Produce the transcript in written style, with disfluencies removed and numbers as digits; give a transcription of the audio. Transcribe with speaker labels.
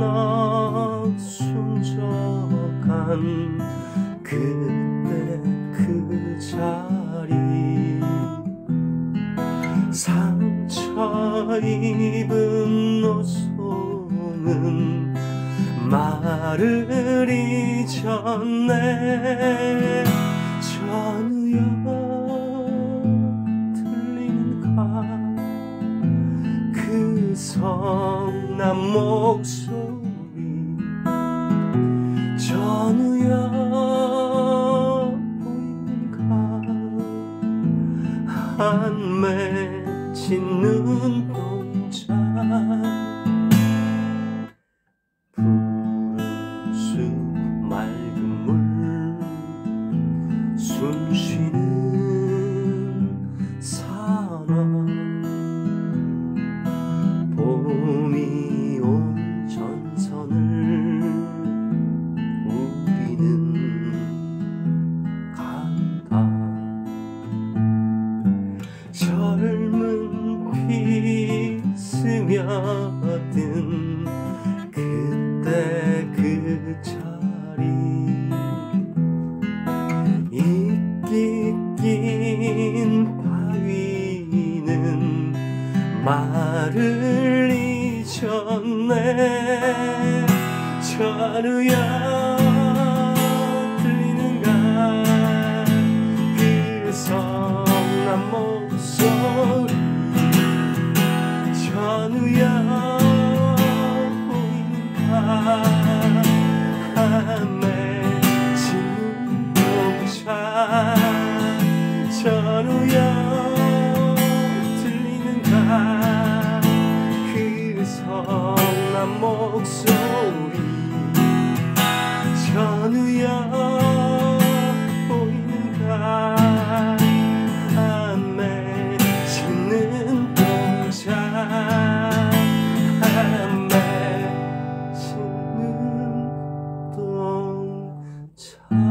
Speaker 1: 나 순적한 그때 그 자리, 상처 입은 옷송은 말을 잊었네. 전우여 들리는가 그 성난 목소리. 전우여 보이는가 한 맺힌 눈동자. 숨쉬는 산화, 봄이 온 전선을 우리는 간다. 젊은 피 스며든 그때 그 자리, 낀 바위는 말을 잊었네. 전우야 들리는가 그 성난 목소리. 전우야 보이는가 맺힌 눈동자. 전우야 들리는가 그 성난 목소리. 전우야 보이는가 맺힌 눈동자. 맺힌 눈동자.